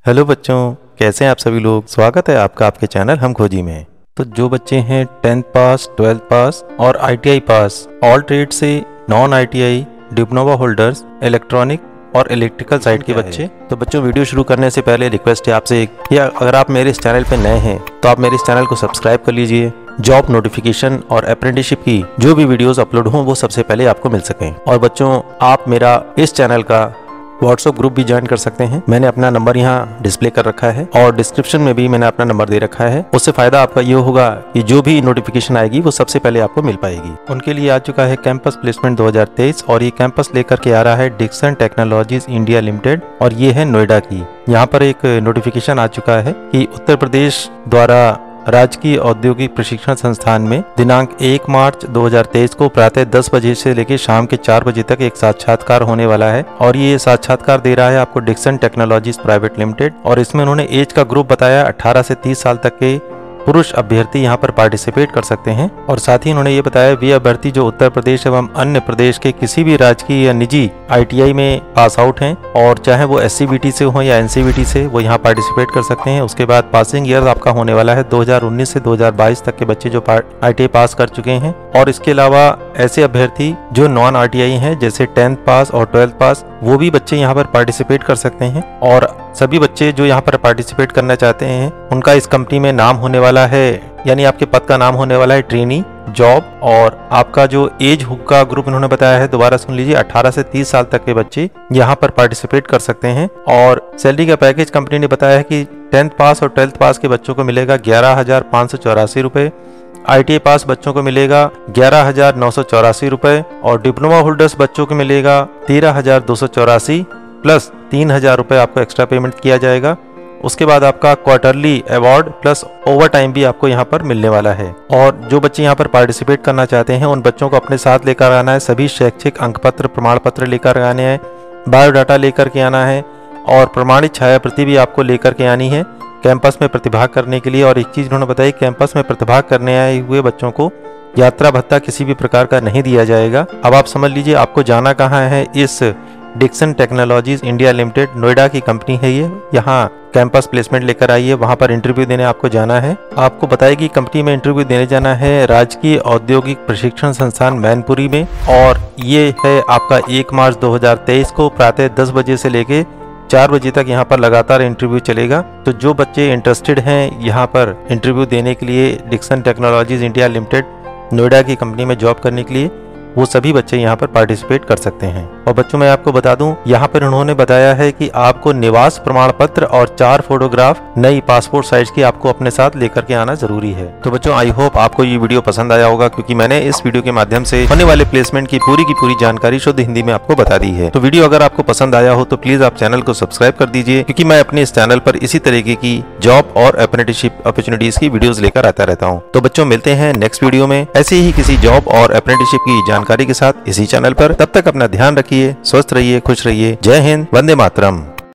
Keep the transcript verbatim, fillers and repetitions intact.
Hello बच्चों, कैसे हैं आप सभी लोग। स्वागत है आपका आपके चैनल हम खोजी में। तो जो बच्चे हैं टेंथ पास, ट्वेल्थ पास और आईटीआई पास, ऑल ट्रेड से non ITI, diploma holders, electronic और इलेक्ट्रिकल साइड के बच्चे, तो बच्चों वीडियो शुरू करने से पहले रिक्वेस्ट है आपसे कि अगर आप मेरे इस चैनल पे नए हैं तो आप मेरे इस चैनल को सब्सक्राइब कर लीजिए। जॉब नोटिफिकेशन और अप्रेंटिसशिप की जो भी वीडियोस अपलोड हों वो सबसे पहले आपको मिल सकें। और बच्चों, आप मेरा इस चैनल का व्हाट्सएप ग्रुप भी ज्वाइन कर सकते हैं। मैंने अपना नंबर यहाँ डिस्प्ले कर रखा है और डिस्क्रिप्शन में भी मैंने अपना नंबर दे रखा है। उससे फायदा आपका ये होगा कि जो भी नोटिफिकेशन आएगी वो सबसे पहले आपको मिल पाएगी। उनके लिए आ चुका है कैंपस प्लेसमेंट दो हज़ार तेईस और ये कैंपस लेकर के आ रहा है डिक्सन टेक्नोलॉजीज इंडिया लिमिटेड और ये है नोएडा की। यहाँ पर एक नोटिफिकेशन आ चुका है कि उत्तर प्रदेश द्वारा राजकीय औद्योगिक प्रशिक्षण संस्थान में दिनांक एक मार्च दो हज़ार तेईस को प्रातः दस बजे से लेकर शाम के चार बजे तक एक साक्षात्कार होने वाला है। और ये साक्षात्कार दे रहा है आपको डिक्सन टेक्नोलॉजीज प्राइवेट लिमिटेड और इसमें उन्होंने एज का ग्रुप बताया अठारह से तीस साल तक के पुरुष अभ्यर्थी यहाँ पर पार्टिसिपेट कर सकते हैं। और साथ ही उन्होंने ये बताया वे अभ्यर्थी जो उत्तर प्रदेश एवं अन्य प्रदेश के किसी भी राजकीय या निजी आईटीआई में पास आउट हैं और चाहे वो एससीबीटी से हो या एनसीबीटी से, वो यहाँ पार्टिसिपेट कर सकते हैं। उसके बाद पासिंग ईयर आपका होने वाला है दो हज़ार उन्नीस से दो हज़ार बाईस तक के बच्चे जो आईटीआई पास कर चुके हैं। और इसके अलावा ऐसे अभ्यर्थी जो नॉन आईटीआई हैं जैसे टेंथ पास और ट्वेल्थ पास, वो भी बच्चे यहाँ पर पार्टिसिपेट कर सकते हैं। और सभी बच्चे जो यहाँ पर पार्टिसिपेट करना चाहते हैं उनका इस कंपनी में नाम होने वाला है, यानी आपके पद का नाम होने वाला है ट्रेनी जॉब। और आपका जो एज हुक का ग्रुप इन्होंने बताया है, दोबारा सुन लीजिए, अठारह से तीस साल तक के बच्चे यहाँ पर पार्टिसिपेट कर सकते हैं। और सैलरी का पैकेज कंपनी ने बताया है कि टेंथ पास और ट्वेल्थ पास के बच्चों को मिलेगा ग्यारह हजार पाँच सौ चौरासी रुपए, आईटीआई पास बच्चों को मिलेगा ग्यारह हजार नौ सौ चौरासी रुपए और डिप्लोमा होल्डर्स बच्चों को मिलेगा तेरह हजार दो सौ चौरासी प्लस तीन हजार रुपए आपको एक्स्ट्रा पेमेंट किया जाएगा। उसके बाद आपका quarterly award plus overtime भी आपको यहाँ पर मिलने वाला है। और जो बच्चे यहाँ पर पार्टिसिपेट करना चाहते हैं उन बच्चों को अपने साथ लेकर आना है, सभी शैक्षिक अंक पत्र प्रमाण पत्र लेकर आने हैं, बायोडाटा लेकर के आना है और प्रमाणित छाया प्रति भी आपको लेकर के आनी है कैंपस में प्रतिभाग करने के लिए। और एक चीज उन्होंने बताई, कैंपस में प्रतिभाग करने आए हुए बच्चों को यात्रा भत्ता किसी भी प्रकार का नहीं दिया जाएगा। अब आप समझ लीजिए आपको जाना कहाँ है। इस Dixon Technologies India Limited Noida की कंपनी है ये, यहाँ कैंपस प्लेसमेंट लेकर आइए, वहां पर इंटरव्यू देने आपको जाना है। आपको बताएगी कंपनी में इंटरव्यू देने जाना है राजकीय औद्योगिक प्रशिक्षण संस्थान मैनपुरी में। और ये है आपका एक मार्च दो हज़ार तेईस को प्रातः दस बजे से लेके चार बजे तक यहाँ पर लगातार इंटरव्यू चलेगा। तो जो बच्चे इंटरेस्टेड हैं यहाँ पर इंटरव्यू देने के लिए Dixon Technologies India Limited Noida की कंपनी में जॉब करने के लिए, वो सभी बच्चे यहाँ पर पार्टिसिपेट कर सकते हैं। और बच्चों मैं आपको बता दूं, यहाँ पर उन्होंने बताया है कि आपको निवास प्रमाण पत्र और चार फोटोग्राफ नई पासपोर्ट साइज की आपको अपने साथ लेकर के आना जरूरी है। तो बच्चों आई होप आपको ये वीडियो पसंद आया होगा, क्योंकि मैंने इस वीडियो के माध्यम से होने वाले प्लेसमेंट की पूरी की पूरी जानकारी शुद्ध हिंदी में आपको बता दी है। तो वीडियो अगर आपको पसंद आया हो तो प्लीज आप चैनल को सब्सक्राइब कर दीजिए, क्योंकि मैं अपने इस चैनल पर इसी तरीके की जॉब और अप्रेंटिसशिप अपॉर्चुनिटीज की वीडियोस लेकर आता रहता हूँ। तो बच्चों मिलते हैं नेक्स्ट वीडियो में ऐसे ही किसी जॉब और अप्रेंटिसशिप की जानकारी के साथ इसी चैनल पर। तब तक अपना ध्यान रखिए, स्वस्थ रहिए, खुश रहिए। जय हिंद, वंदे मातरम।